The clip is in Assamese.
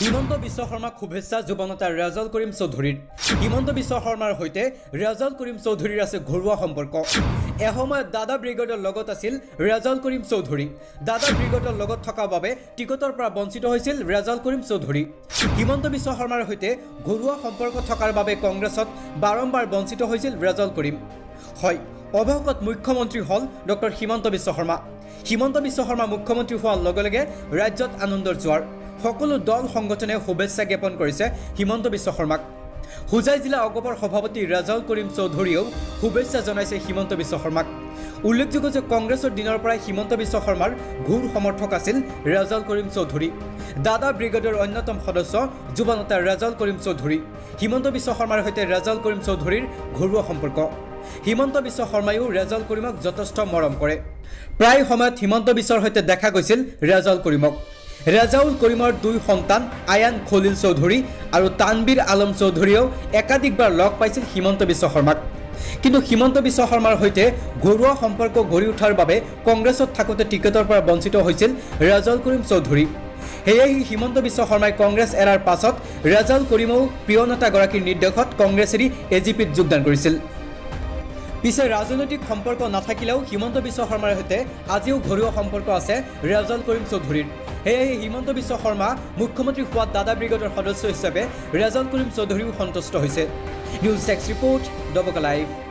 হিমন্ত বিশ্ব শৰ্মাক শুভেচ্ছা যুৱনেতা ৰেজাউল কৰিম চৌধুৰীৰ। হিমন্ত বিশ্ব শৰ্মাৰ সৈতে ৰেজাউল কৰিম চৌধুৰীৰ আছে ঘৰুৱা সম্পৰ্ক। এসময়ত দাদা ব্ৰিগেডৰ লগত আছিল ৰেজাউল কৰিম চৌধুৰী। দাদা ব্ৰিগেডৰ লগত থকাৰ বাবে টিকটৰ পৰা বঞ্চিত হৈছিল ৰেজাউল কৰিম চৌধুৰী। হিমন্ত বিশ্ব শৰ্মাৰ সৈতে ঘৰুৱা সম্পৰ্ক থকাৰ বাবে কংগ্ৰেছত বাৰম্বাৰ বঞ্চিত হৈছিল ৰেজাউল কৰিম। হয়, অৱশেষত মুখ্যমন্ত্ৰী হ'ল ডক্টৰ হিমন্ত বিশ্ব শৰ্মা। হিমন্ত বিশ্ব শৰ্মা মুখ্যমন্ত্ৰী হোৱাৰ লগে লগে ৰাজ্যত আনন্দৰ জোৱাৰ। সকলো দল সংগঠনে শুভেচ্ছা জ্ঞাপন কৰিছে হিমন্ত বিশ্ব শৰ্মাক। হোজাই জিলা অগপৰ সভাপতি ৰেজাউল কৰিম চৌধুৰীয়েও শুভেচ্ছা জনাইছে হিমন্ত বিশ্ব শৰ্মাক। উল্লেখযোগ্য যে কংগ্ৰেছৰ দিনৰ পৰাই হিমন্ত বিশ্ব শৰ্মাৰ ঘূৰ সমৰ্থক আছিল ৰেজাউল কৰিম চৌধুৰী। দাদা ব্ৰিগেডৰ অন্যতম সদস্য যুৱনেতা ৰেজাউল কৰিম চৌধুৰী। হিমন্ত বিশ্ব শৰ্মাৰ সৈতে ৰেজাউল কৰিম চৌধুৰীৰ ঘৰুৱা সম্পৰ্ক। হিমন্ত বিশ্ব শৰ্মায়ো ৰেজাউল কৰিমক যথেষ্ট মৰম কৰে। প্ৰায় সময়ত হিমন্ত বিশ্বৰ সৈতে দেখা গৈছিল ৰেজাউল কৰিমক। ৰেজাউল কৰিমৰ দুই সন্তান আয়ান খলিল চৌধুৰী আৰু তানবীৰ আলম চৌধুৰীয়েও একাধিকবাৰ লগ পাইছিল হিমন্ত বিশ্ব শৰ্মাক। কিন্তু হিমন্ত বিশ্ব শৰ্মাৰ সৈতে ঘৰুৱা সম্পৰ্ক গঢ়ি উঠাৰ বাবে কংগ্ৰেছত থাকোঁতে টিকটৰ পৰা বঞ্চিত হৈছিল ৰেজাউল কৰিম চৌধুৰী। সেয়েহে হিমন্ত বিশ্ব শৰ্মাই কংগ্ৰেছ এৰাৰ পাছত ৰেজাউল কৰিমেও প্ৰিয় নেতাগৰাকীৰ নিৰ্দেশত কংগ্ৰেছ এৰি এজিপিত যোগদান কৰিছিল। পিছে ৰাজনৈতিক সম্পৰ্ক নাথাকিলেও হিমন্ত বিশ্ব শৰ্মাৰ সৈতে আজিও ঘৰুৱা সম্পৰ্ক আছে ৰেজাউল কৰিম চৌধুৰীৰ। সেয়েহে হিমন্ত বিশ্ব শৰ্মা মুখ্যমন্ত্ৰী হোৱাত দাদা ব্ৰিগেডৰ সদস্য হিচাপে ৰেজাউল কৰিম চৌধুৰীও সন্তুষ্ট হৈছে। News desk report, Dabaka live.